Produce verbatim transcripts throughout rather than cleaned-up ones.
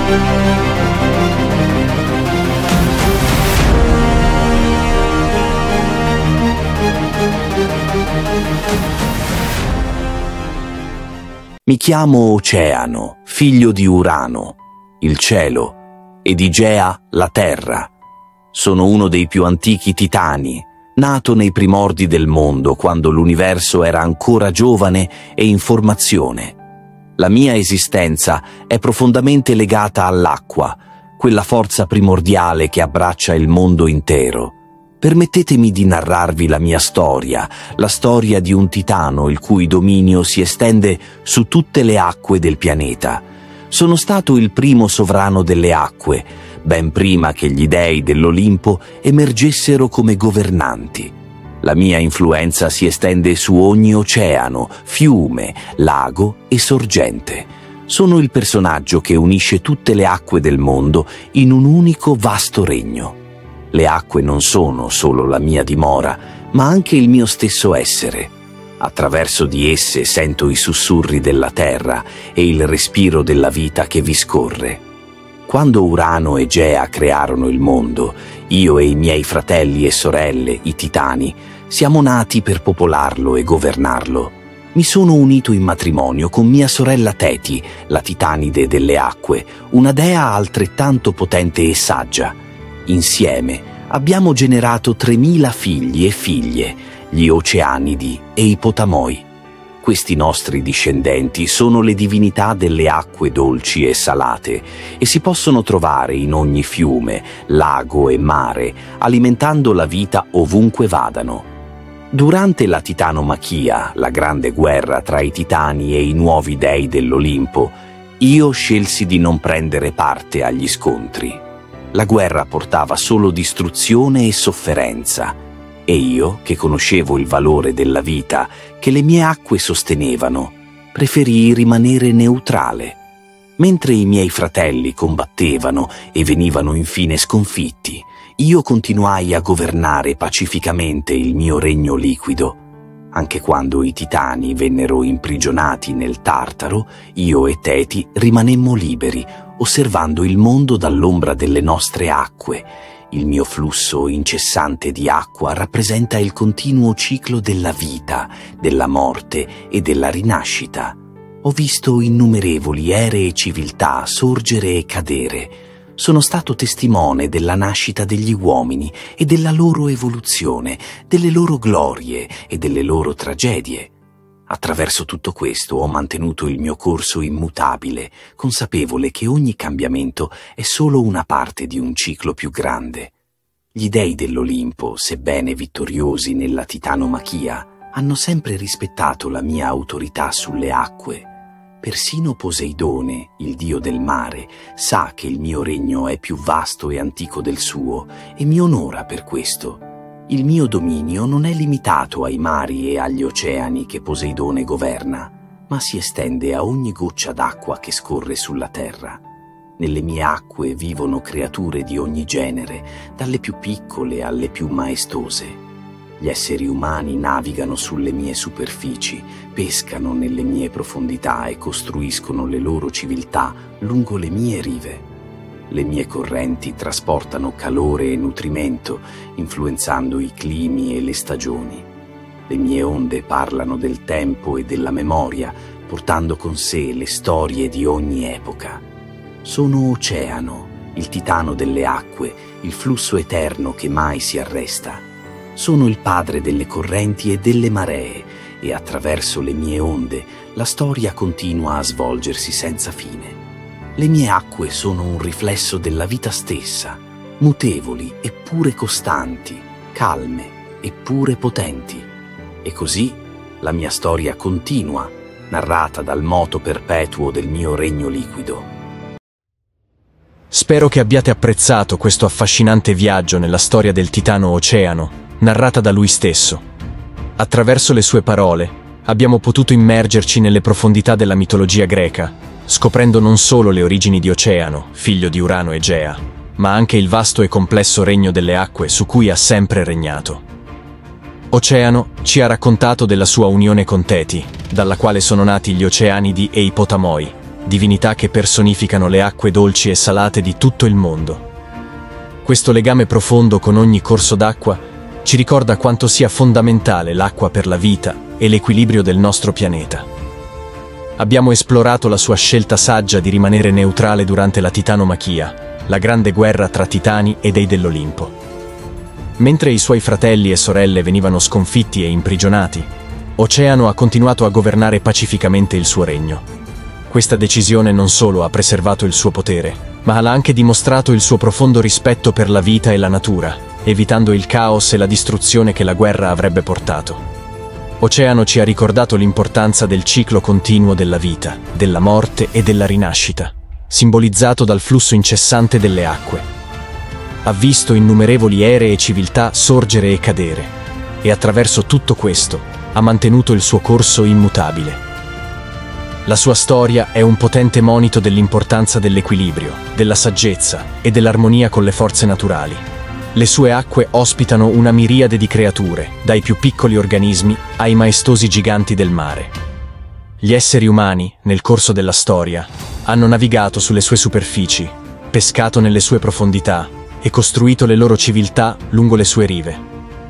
Mi chiamo Oceano, figlio di Urano, il cielo, e di Gea, la terra. Sono uno dei più antichi titani, nato nei primordi del mondo, quando l'universo era ancora giovane e in formazione. La mia esistenza è profondamente legata all'acqua, quella forza primordiale che abbraccia il mondo intero. Permettetemi di narrarvi la mia storia, la storia di un titano il cui dominio si estende su tutte le acque del pianeta. Sono stato il primo sovrano delle acque, ben prima che gli dei dell'Olimpo emergessero come governanti. La mia influenza si estende su ogni oceano, fiume, lago e sorgente. Sono il personaggio che unisce tutte le acque del mondo in un unico vasto regno. Le acque non sono solo la mia dimora, ma anche il mio stesso essere. Attraverso di esse sento i sussurri della terra e il respiro della vita che vi scorre. Quando Urano e Gea crearono il mondo, io e i miei fratelli e sorelle, i titani, siamo nati per popolarlo e governarlo. Mi sono unito in matrimonio con mia sorella Teti, la titanide delle acque, una dea altrettanto potente e saggia. Insieme abbiamo generato tremila figli e figlie, gli Oceanidi e i Potamoi. Questi nostri discendenti sono le divinità delle acque dolci e salate e si possono trovare in ogni fiume, lago e mare, alimentando la vita ovunque vadano. Durante la Titanomachia, la grande guerra tra i titani e i nuovi dei dell'Olimpo, io scelsi di non prendere parte agli scontri. La guerra portava solo distruzione e sofferenza, e io, che conoscevo il valore della vita che le mie acque sostenevano, preferii rimanere neutrale. Mentre i miei fratelli combattevano e venivano infine sconfitti, io continuai a governare pacificamente il mio regno liquido. Anche quando i titani vennero imprigionati nel Tartaro, io e Teti rimanemmo liberi, osservando il mondo dall'ombra delle nostre acque. Il mio flusso incessante di acqua rappresenta il continuo ciclo della vita, della morte e della rinascita. Ho visto innumerevoli ere e civiltà sorgere e cadere. Sono stato testimone della nascita degli uomini e della loro evoluzione, delle loro glorie e delle loro tragedie. Attraverso tutto questo ho mantenuto il mio corso immutabile, consapevole che ogni cambiamento è solo una parte di un ciclo più grande. Gli dei dell'Olimpo, sebbene vittoriosi nella Titanomachia, hanno sempre rispettato la mia autorità sulle acque. Persino Poseidone, il dio del mare, sa che il mio regno è più vasto e antico del suo e mi onora per questo. Il mio dominio non è limitato ai mari e agli oceani che Poseidone governa, ma si estende a ogni goccia d'acqua che scorre sulla terra. Nelle mie acque vivono creature di ogni genere, dalle più piccole alle più maestose. Gli esseri umani navigano sulle mie superfici, pescano nelle mie profondità e costruiscono le loro civiltà lungo le mie rive. Le mie correnti trasportano calore e nutrimento, influenzando i climi e le stagioni. Le mie onde parlano del tempo e della memoria, portando con sé le storie di ogni epoca. Sono Oceano, il titano delle acque, il flusso eterno che mai si arresta. Sono il padre delle correnti e delle maree, e attraverso le mie onde la storia continua a svolgersi senza fine. Le mie acque sono un riflesso della vita stessa, mutevoli eppure costanti, calme eppure potenti. E così la mia storia continua, narrata dal moto perpetuo del mio regno liquido. Spero che abbiate apprezzato questo affascinante viaggio nella storia del titano Oceano, narrata da lui stesso. Attraverso le sue parole abbiamo potuto immergerci nelle profondità della mitologia greca, scoprendo non solo le origini di Oceano, figlio di Urano e Gea, ma anche il vasto e complesso regno delle acque su cui ha sempre regnato. Oceano ci ha raccontato della sua unione con Teti, dalla quale sono nati gli Oceanidi e i Potamoi, divinità che personificano le acque dolci e salate di tutto il mondo. Questo legame profondo con ogni corso d'acqua ci ricorda quanto sia fondamentale l'acqua per la vita e l'equilibrio del nostro pianeta. Abbiamo esplorato la sua scelta saggia di rimanere neutrale durante la Titanomachia, la grande guerra tra titani e dei dell'Olimpo. Mentre i suoi fratelli e sorelle venivano sconfitti e imprigionati, Oceano ha continuato a governare pacificamente il suo regno. Questa decisione non solo ha preservato il suo potere, ma ha anche dimostrato il suo profondo rispetto per la vita e la natura, evitando il caos e la distruzione che la guerra avrebbe portato. Oceano ci ha ricordato l'importanza del ciclo continuo della vita, della morte e della rinascita, simbolizzato dal flusso incessante delle acque. Ha visto innumerevoli ere e civiltà sorgere e cadere, e attraverso tutto questo ha mantenuto il suo corso immutabile. La sua storia è un potente monito dell'importanza dell'equilibrio, della saggezza e dell'armonia con le forze naturali. Le sue acque ospitano una miriade di creature, dai più piccoli organismi ai maestosi giganti del mare. Gli esseri umani, nel corso della storia, hanno navigato sulle sue superfici, pescato nelle sue profondità e costruito le loro civiltà lungo le sue rive.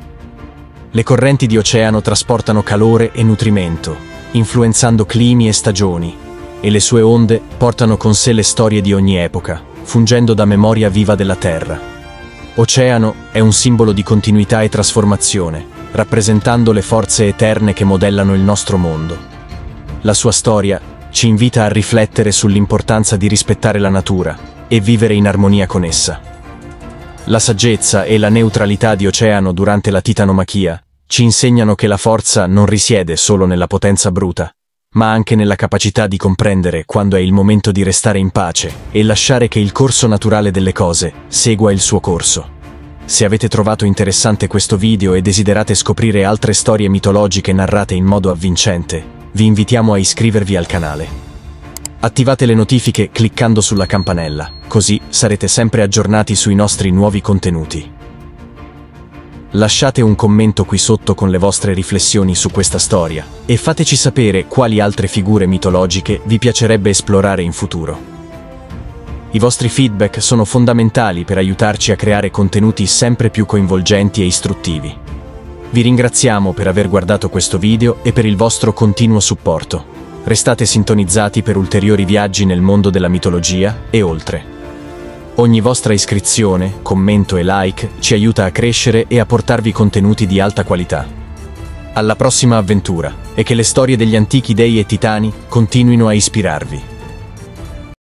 Le correnti di oceano trasportano calore e nutrimento, influenzando climi e stagioni, e le sue onde portano con sé le storie di ogni epoca, fungendo da memoria viva della Terra. Oceano è un simbolo di continuità e trasformazione, rappresentando le forze eterne che modellano il nostro mondo. La sua storia ci invita a riflettere sull'importanza di rispettare la natura e vivere in armonia con essa. La saggezza e la neutralità di Oceano durante la Titanomachia ci insegnano che la forza non risiede solo nella potenza bruta, ma anche nella capacità di comprendere quando è il momento di restare in pace e lasciare che il corso naturale delle cose segua il suo corso. Se avete trovato interessante questo video e desiderate scoprire altre storie mitologiche narrate in modo avvincente, vi invitiamo a iscrivervi al canale. Attivate le notifiche cliccando sulla campanella, così sarete sempre aggiornati sui nostri nuovi contenuti. Lasciate un commento qui sotto con le vostre riflessioni su questa storia e fateci sapere quali altre figure mitologiche vi piacerebbe esplorare in futuro. I vostri feedback sono fondamentali per aiutarci a creare contenuti sempre più coinvolgenti e istruttivi. Vi ringraziamo per aver guardato questo video e per il vostro continuo supporto. Restate sintonizzati per ulteriori viaggi nel mondo della mitologia e oltre. Ogni vostra iscrizione, commento e like ci aiuta a crescere e a portarvi contenuti di alta qualità. Alla prossima avventura, e che le storie degli antichi dei e titani continuino a ispirarvi.